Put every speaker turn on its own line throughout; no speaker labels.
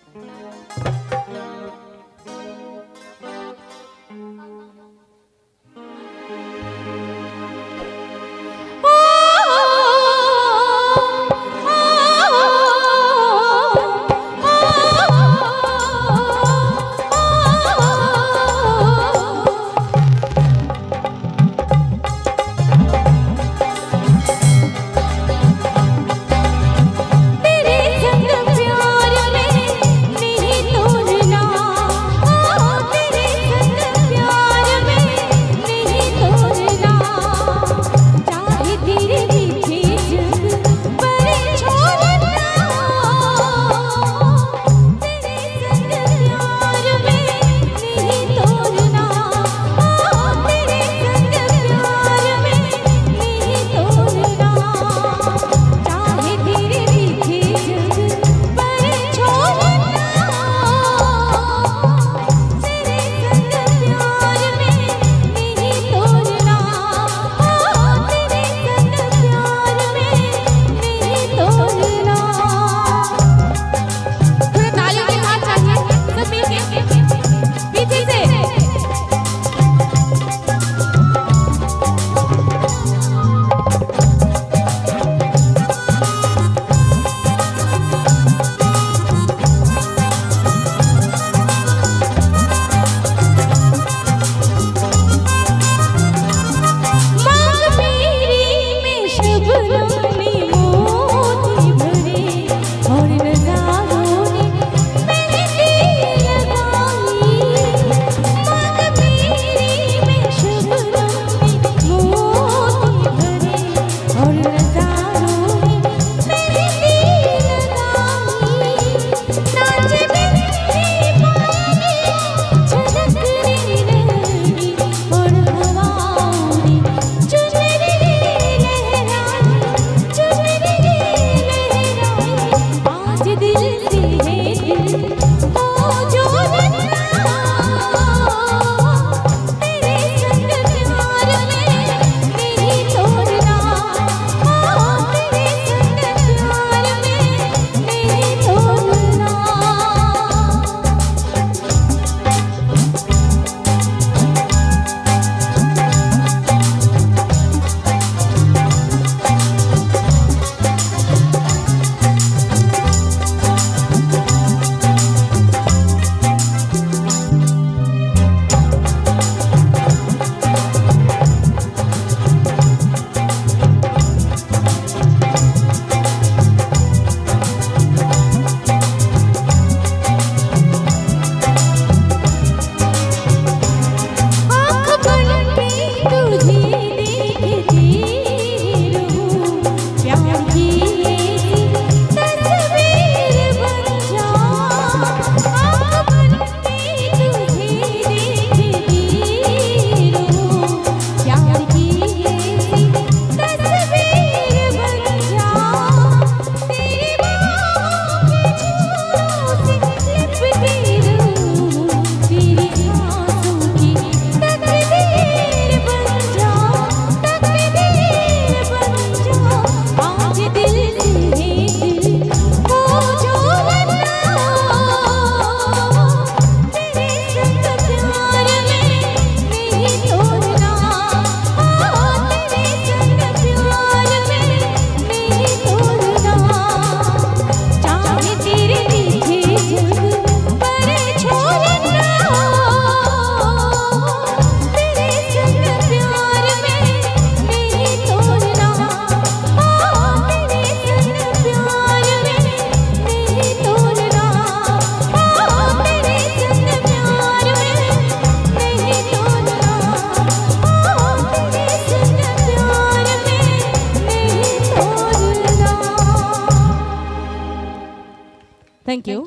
Thank you.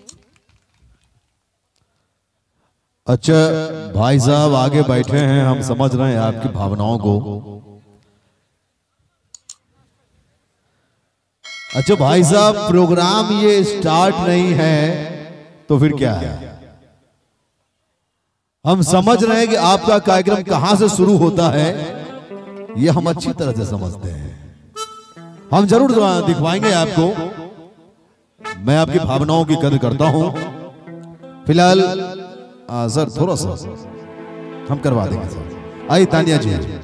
अच्छा भाई साहब आगे बैठे हैं, हम समझ रहे हैं आपकी भावनाओं को। अच्छा भाई साहब, प्रोग्राम ये स्टार्ट नहीं है तो फिर क्या है? हम समझ रहे हैं कि आपका कार्यक्रम कहां से शुरू होता है, ये हम अच्छी तरह से समझते हैं। हम जरूर दिखवाएंगे आपको। मैं आपकी भावनाओं की कदर करता हूं। फिलहाल सर थोड़ा सा हम करवा देंगे सर। आई तानिया जी।